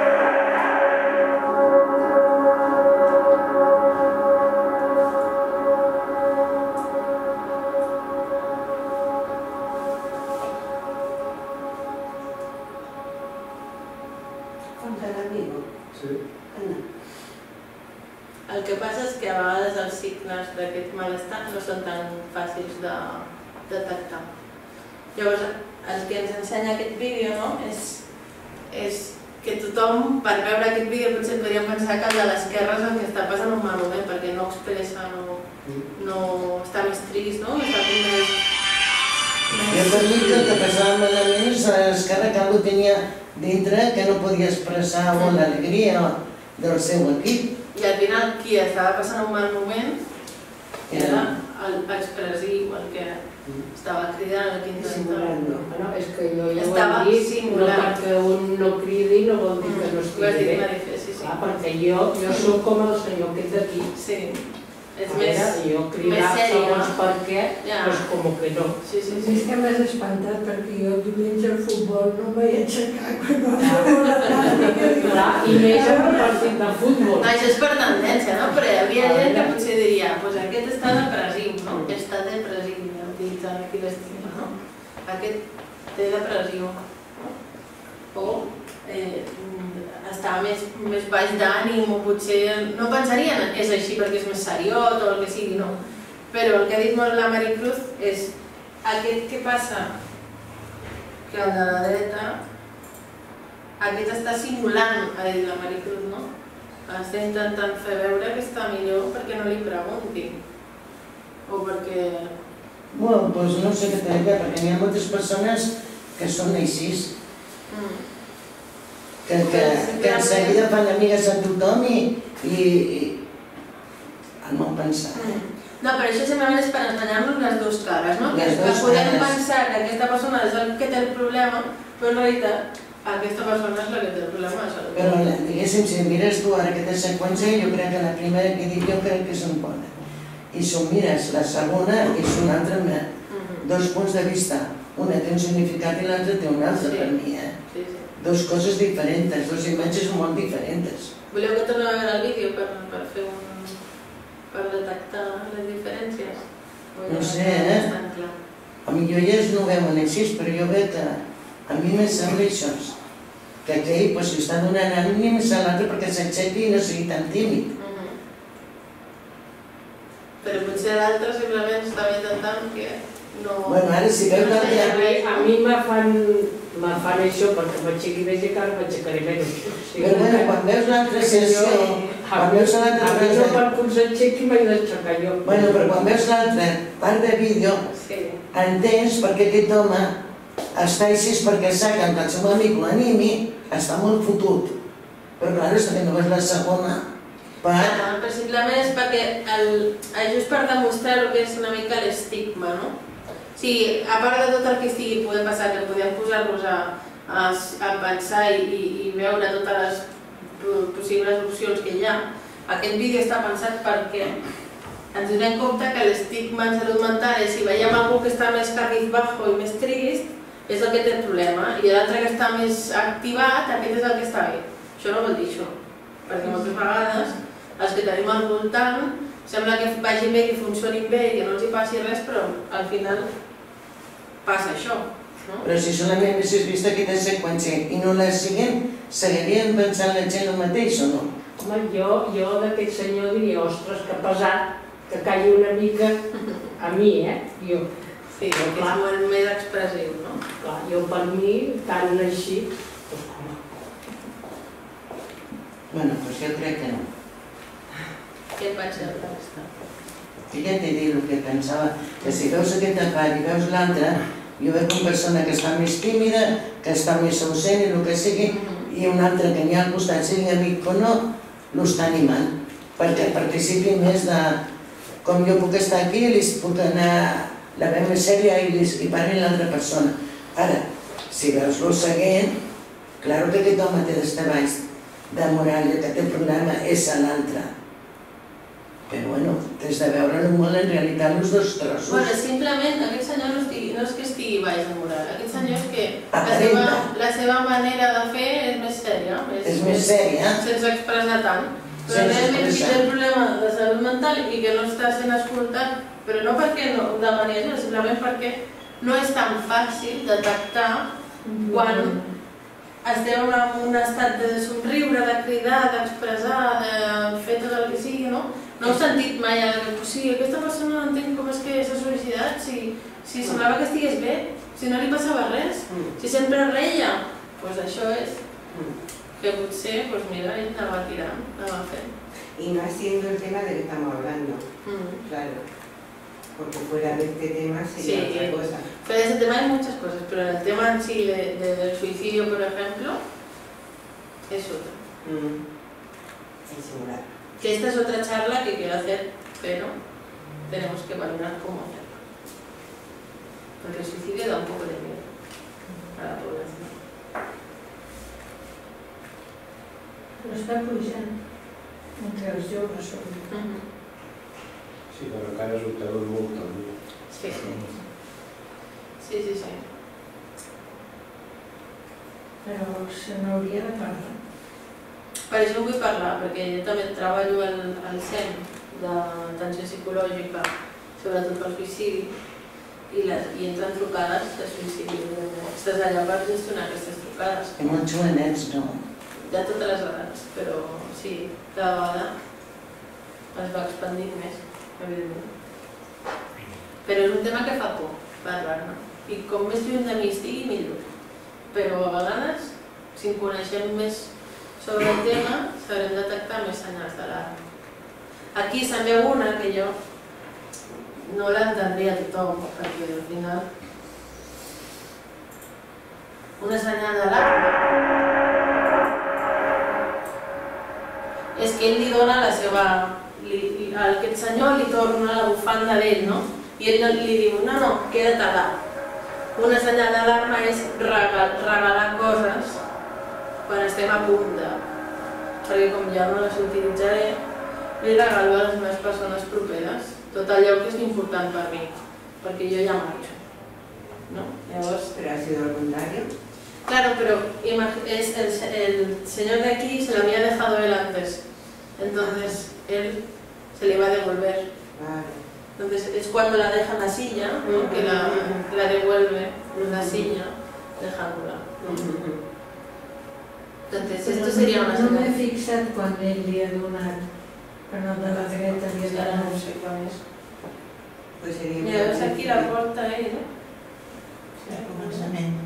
El que passa és que a vegades els signes d'aquest malestar no són tan fàcils de detectar. Llavors, el que ens ensenya aquest vídeo, no? és, és que tothom, per veure aquest vídeo, potser podríem pensar que el de l'esquerra és el que està passant un mal moment, perquè no expressa, no, no està més trist, no? Està com més...
Jo per mi que el que passava malament és l'esquerra que algú tenia dintre que no podia expressar o l'alegria del seu equip.
I al final, qui estava passant un mal moment era l'expressiu, el que estava cridant, el que intentava.
Bueno, és que jo ja ho
Estava
he dit, no
simulant.
perquè un no cridi no vol dir que no
Ho has
estigui
dit,
bé.
Marifé, sí, sí.
Clar, perquè jo, jo soc com el senyor aquest d'aquí.
Sí, és
A
més...
veure, jo cridar
més sèrio,
segons
no?
per què,
Ja.
doncs com que no.
Sí, sí,
És
sí.
que m'has espantat perquè jo diumenge al futbol no em vaig aixecar quan va fer la tàctica.
Clar, i més en un partit de futbol.
No, això és per tendència, no? Però hi havia gent que potser diria pues aquest està depressiu, no? Està depressiu, ja utilitzant aquí l'estigma, no? Aquest té depressió, no? O eh, està més, més baix d'ànim o potser no pensarien és així perquè és més seriós o el que sigui, no. Però el que ha dit molt la Maricruz és aquest que passa que el de la dreta aquest està simulant, ha dit la Maricruz, no? Està intentant fer veure que està millor perquè no li preguntin o perquè...
Bueno, doncs no sé què t'he de dir, perquè hi ha moltes persones que són així.
Mm.
Que, que, que en seguida fan amigues a tothom i, i, i el mal pensar.
No, però això simplement és per ensenyar-nos les dues cares, no?
Les
Que
dues
podem
cares.
pensar que aquesta persona és el que té el problema, però en realitat aquesta persona és la que té el problema de salut.
Però diguéssim, si mires tu ara aquesta seqüència, jo crec que la primera que he dit jo crec que és una bona. I si ho mires, la segona és una altra,
Mhm.
dos punts de vista. Una té un significat i l'altra té un altre
Sí.
per mi, eh?
Sí, sí.
Dos coses diferents, dos imatges molt diferents.
Voleu que tornem a veure el vídeo per, per fer un... per detectar les diferències? O
No
ja
sé,
està
eh?
bastant clar?
A millor ells no ho veuen així, però jo veig que a mi me sembla això. Que aquell, doncs, si està donant ànims a l'altre perquè s'aixequi i no sigui tan tímid.
Mhm. Però potser l'altre simplement estava intentant que no...
Bueno, ara si veus
no
l'altre...
A mi, a mi me fan, me fan això perquè m'aixequi més i encara m'aixecaré menys. O sigui,
Però bueno, quan veus l'altra sessió,
a
quan
mi,
veus
a
l'altra
mi no
frase...
perquè s'aixequi m'he d'aixecar jo.
Bueno, però quan veus l'altra part de vídeo,
Sí.
entens perquè aquest home està així perquè saquen que el seu amic l'animi, està molt fotut. Però clar, és que no és la segona part.
Però simplement és perquè això és per demostrar el que és una mica l'estigma, no? O sigui, a part de tot el que estigui podent passar, que podem posar-nos a pensar i veure totes les possibles opcions que hi ha, aquest vídeo està pensat perquè ens donem compte que l'estigma en salut mental és si veiem algú que està més cabizbajo i més trist, és el que té el problema, i l'altre que està més activat, aquest és el que està bé. Això no vol dir això, perquè moltes vegades els que tenim al voltant sembla que vagin bé, que funcionin bé i que no els hi passi res, però al final passa això.
Però si solament haguessis vist aquesta seqüència i no la siguen, seguirien pensant la gent el mateix o no?
Home, jo d'aquest senyor diria, ostres, que pesat, que calli una mica a mi, eh? Jo.
Sí, que és molt més expressiu, no?
Clar, jo per mi, tant així, doncs com?
Bueno, doncs jo crec que no.
Què et vaig dir aquesta?
Jo ja t'he dit el que pensava, que si veus aquesta part i veus l'altra, jo veig una persona que està més tímida, que està més ausent i el que sigui, i una altra que n'hi ha al costat, sigui amic o no, l'està animant, perquè participi més de com jo puc estar aquí i li puc anar la veu més sèria i parli l'altra persona. Ara, si veus el següent, clar que aquest home té d'estabais de moral i que té problema és l'altre. Però bueno, tens de veure-lo molt en realitat els dos trossos.
Bueno, simplement aquest senyor no és que estigui baix de moral, aquest senyor és que la seva manera de fer és més sèria.
És més sèria?
Sense expressar tant. Però realment qui té el problema de salut mental i que no està sent escoltat, però no perquè no demanés, simplement perquè no és tan fàcil detectar quan estem en un estat de somriure, de cridar, d'expressar, de fer tot el que sigui, no? No heu sentit mai a dir, sí, aquesta persona no entenc com és que s'ha suïcidat, si semblava que estigués bé, si no li passava res, si sempre reia, doncs això és que potser, pues mira, ell anava tirant, anava fent.
Y no siendo el tema del que estamos hablando, claro, porque fuera de este tema sería otra cosa.
Fuera de este tema hay muchas cosas, pero en el tema en sí del suicidio, por ejemplo, es otra.
Es similar.
Que esta es otra charla que quiero hacer, pero tenemos que valorar cómo hacerlo. Porque el suicidio da un poco de miedo a la población.
Però està pujant entre els joves, sobretot.
Sí, però encara és un tema molt tabú.
Sí, sí, sí, sí.
Però se n'hauria de parlar.
Per això vull parlar, perquè jo també treballo al C E M d'atenció psicològica, sobretot pel suïcidi, i entren trucades de suïcidi. Estàs allà per gestionar aquestes trucades.
I molts jovenets no.
De totes les edats, però sí, cada vegada es va expandint més, evidentment. Però és un tema que fa por parlar-ne, i com més lluny de mi estigui, millor. Però a vegades, si en coneixem més sobre el tema, sabrem detectar més senyals d'alarma. Aquí se'n veu una que jo no l'entendria tothom, perquè al final una senyal d'alarma és que ell li dona la seva... Aquest senyor li torna la bufanda d'ell, no? I ell li diu, no, no, queda't a dalt. Una senyal d'alarma és regalar coses quan estem a punt de... Perquè com ja no les utilitzaré, li regalo a les meves persones properes tot allò que és important per mi, perquè jo ja marxo.
Pero ha sido al contrario.
Claro, pero es el, el señor de aquí se lo había dejado él antes, entonces él se le iba a devolver.
Vale.
Entonces es cuando la deja en la silla, ¿no? Que la, la devuelve en la silla, dejándola. Entonces esto sería una
No
señal.
m'he fixat quan ell li ha donat, quan el de la dreta li ha
Ahora no
donat.
sé cuál es.
Pues sería
Mira, ves aquí la porta ahí, ¿no?
Al començament.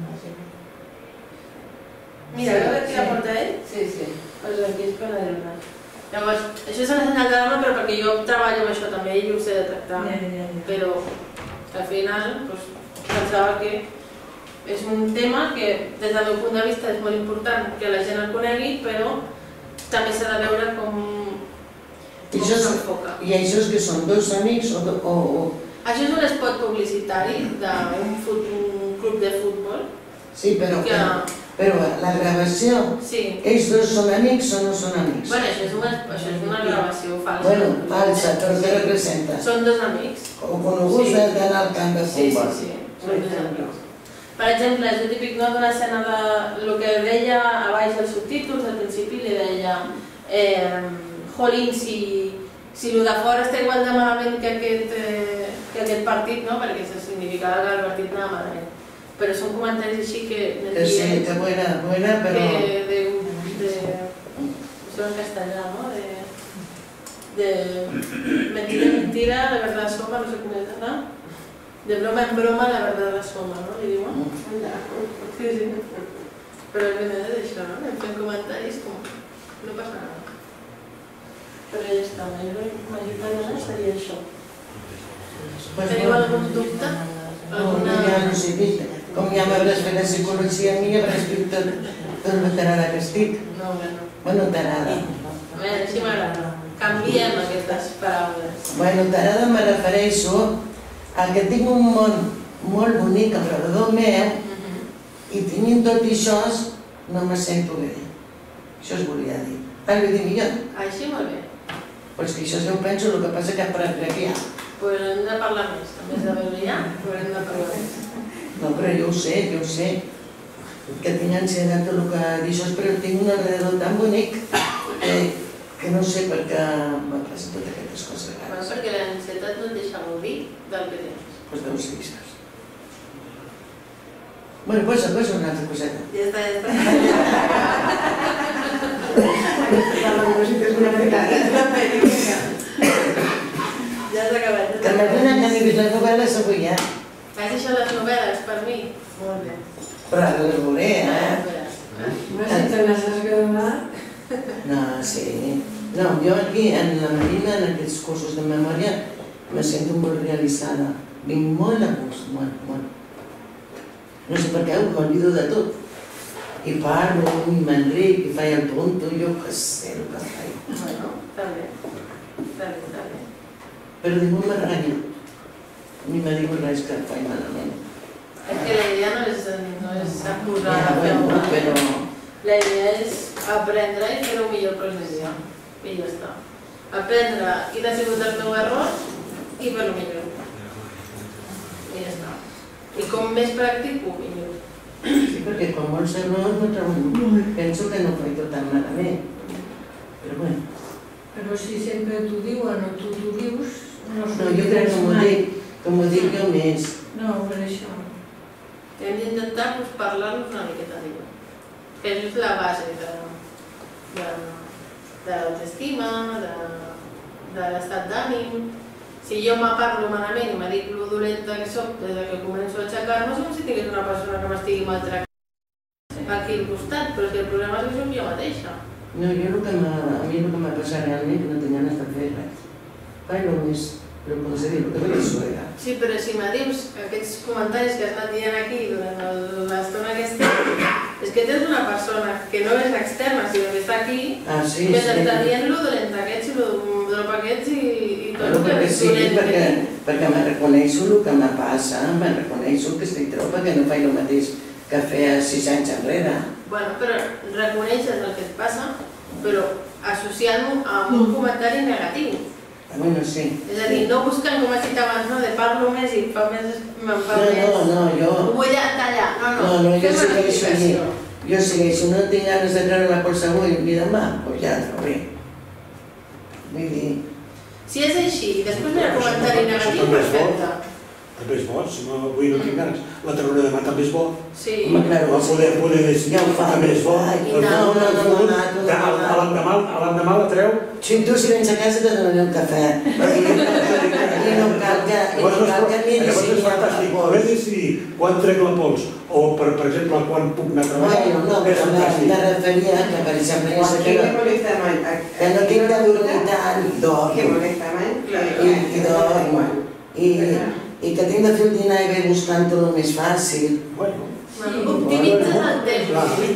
Mira, veus aquí la porta ahí?
Sí, sí.
Pues aquí és per la dreta. Llavors, això és una senyal d'alarma, però perquè jo treballo amb això també i ho sé detectar.
Ja, ja, ja.
Però al final pues, pensava que és un tema que des del meu punt de vista és molt important que la gent el conegui, però també s'ha de veure com s'enfoca.
I això és que són dos amics o...
Això és un espot publicitari d'un club de futbol.
Sí, però la gravació, ells dos són amics o no són amics?
Bueno, això és una gravació falsa.
Bueno, falsa, però què representa?
Són dos amics.
O coneguts d'anar al camp de futbol.
Sí, sí, sí, són dos amics. Per exemple, és el típic d'una escena de lo que deia a baix dels subtítols, al principi li deia jolín, si el de fora està igual de malament que aquest partit, perquè significava que el partit anava malament. Però són comentaris així que...
Que sí, que buena, buena, però...
Que de... Això en castellà, no? De... Mentira, mentira, la verdad asoma, no sé com és, no? De broma en broma, la verdad asoma, no? Li diuen? Sí, sí. Però el primer és això, no? Em fem comentaris com... No passa nada. Però ja està, majoritàriament seria això. Teniu algun dubte?
Ja no sé, com ja m'hauràs fet la psicologia a mi, ja hauràs fet tot la tarada que estic.
No, bueno.
Bueno, tarada.
A veure, així m'agrada. Canviem aquestes paraules.
Bueno, tarada me refereixo a que tinc un món molt bonic alrededor meu i tenint tot això no me sento bé. Això es volia dir. Ara vull dir millor.
Així molt bé.
Pues que això ho penso, el que passa que per aquí
Pues hem de parlar més, també és de veure ja, però hem de parlar més.
No, però jo ho sé, jo ho sé, que tinc ansietat tot el que d'això, però tinc un alrededor tan bonic que no sé per què me passen totes aquestes coses a vegades.
Perquè l'ansietat no et deixa gaudir del que tens.
Doncs deu ser això. Bueno, posa, posa una altra coseta.
Ja està, ja està. Ja has acabat.
Que m'adona que m'he vist les novel·les avui, eh?
Has deixat les novel·les per mi? Molt bé.
Però ara les veuré, eh?
No sé si te les has gravat.
No, sí. No, jo aquí, en la Marina, en aquests cursos de memòria, me sento molt realitzada. Vinc molt a gust, molt, molt. No sé per què, m'olvido de tot. I parlo, i m'enric, i faig el tonto, jo què sé el que faig.
Bueno, està bé. Està bé, està bé.
Però ningú me renya. Ni me diu res que faig malament.
És que la idea no és acusar
Ja, bueno, però...
La idea és aprendre i fer-ho millor el pròxim dia. I ja està. Aprendre quin ha sigut el meu error i fer-ho millor. I ja està. I com més practico, millor.
Sí, perquè quan molts errors no trobo... Penso que no ho faig tot tan malament. Però bueno.
Però si sempre t'ho diuen o tu t'ho dius...
No, jo crec que m'ho dic, que m'ho dic jo més.
No, per això.
Hem d'intentar parlar-los una miqueta millor. Que és la base de l'autoestima, de l'estat d'ànim. Si jo me parlo malament i me dic lo dolenta que soc des que començo a aixecar-me, és com si tingués una persona que m'estigui maltractant aquí al costat, però és que el problema és que soc jo mateixa.
No, jo el que a mi el que m'ha passat realment que no tenia ganes de fer res. Faig només, però com s'ha dit, el que vull és era.
Sí, però si me dius aquests comentaris que has anat dient aquí durant l'estona que estem, és que tens una persona que no és externa, sinó que està aquí, que t'està dient lo dolenta aquests i lo drop aquests i tot el que és dolent que tinc.
Perquè me reconeixo el que me passa, me reconeixo que estic tropa, que no faig el mateix que feia sis anys enrere.
Bueno, però reconeixes el que et passa, però associant-ho a un comentari negatiu.
Bueno, sí.
És a dir, no buscant, com has dit abans, no, de parlo més i fa més... me'n fa més...
No, no, no, jo...
Ho vull tallar, no, no.
No, no, jo segueixo allí. Jo segueixo, no tinc ganes de treure la cosa avui ni demà, doncs ja la trauré. Vull dir...
Si és així, després ve el comentari negatiu, perfecte.
També és bo, si avui no tinc ganes. La trauré demà també és bo.
Sí.
Home, clar,
Va poder, poder decidir,
ja ho fa,
també és bo.
I tant.
No, no, no, no,
A l'endemà la treu.
Si tu si vens a casa te donaré un cafè. I no cal que...
Llavors és fantàstic, poder decidir quan trec la pols o, per exemple, quan puc anar a treballar.
Bueno, no, però me referia que, per exemple, jo sé que no tinc de dormir tant, dorm.
Que molesta más.
I dorm. I que tinc de fer el dinar i ve buscant-ho més fàcil.
Bueno.
Optimitzes el temps.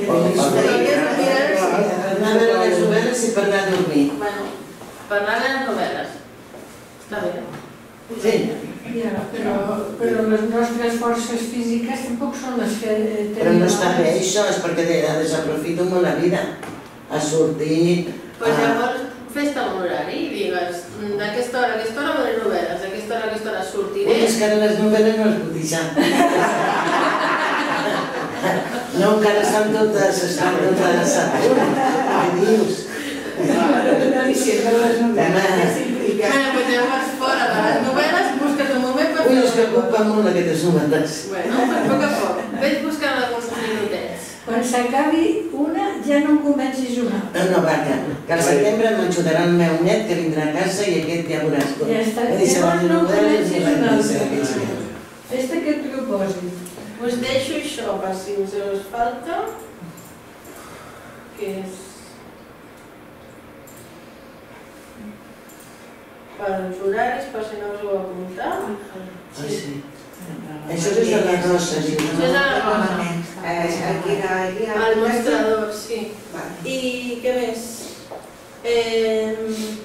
Anar a veure les novel·les i per anar a dormir.
Bueno, per anar a les novel·les. Està bé.
Sí.
Ja, però, però les nostres forces físiques tampoc són les que tenim.
Però no està bé això, és perquè desaprofito molt la vida. A sortir...
Doncs llavors fes-te un horari i digues d'aquesta hora a aquesta hora veuré novel·les, d'aquesta hora a aquesta hora sortiré...
Ui, és que ara les novel·les no les puc deixar. No, encara estan totes, estan totes a Saturn. Què dius?
Bueno, doncs llavors fora de les novel·les, busques un moment per...
Ui, es preocupa molt aquestes novel·les.
Bueno, a poc a poc. Ves buscant alguns minutets.
Quan s'acabi una, ja no em comencis una.
No, no, vaca, que al setembre m'ajudarà el meu net que vindrà a casa i aquest ja veuràs com.
Ja està,
llavors
no comencis una altra.
altra.
Fes-te aquest propòsit.
Us deixo això per si us us falta, que és per els horaris, per si no us ho heu apuntat.
Ah, sí. Això és de la Rosa, sí.
Això és de la Rosa.
Aquí era el dia...
El mostrador, sí. I què més? Eh,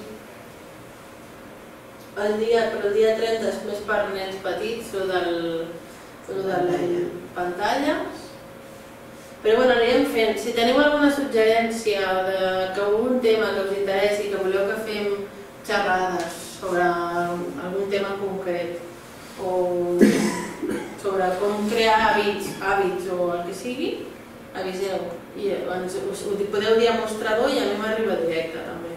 el dia, però el dia trenta és més per nens petits, o del, o del pantalla. Però bueno, anirem fent. Si teniu alguna suggerència de que algun tema que us interessi, que voleu que fem xerrades sobre algun tema concret, o sobre com crear hàbits, hàbits o el que sigui, aviseu. I ens, us, us podeu dir a mostrador i a mi m'arriba directe també.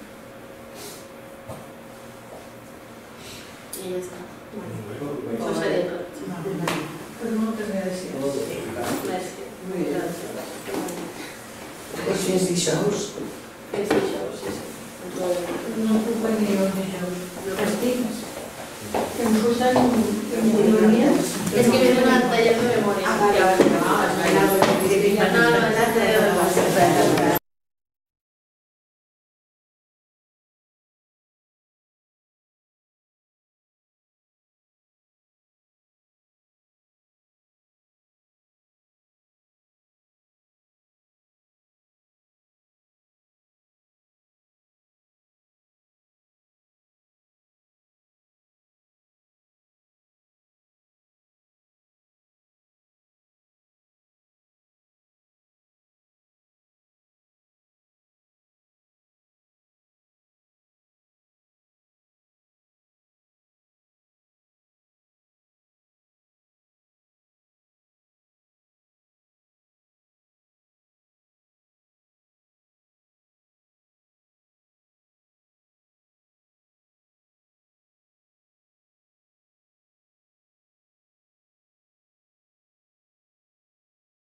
I ja està. Això seria tot.
Pues moltes gràcies.
Merci. Gràcies.
Doncs fins dijous.
Fins dijous, sí, sí.
No puc venir el dijous. Estic. Que em surten...
És que m'he donat taller de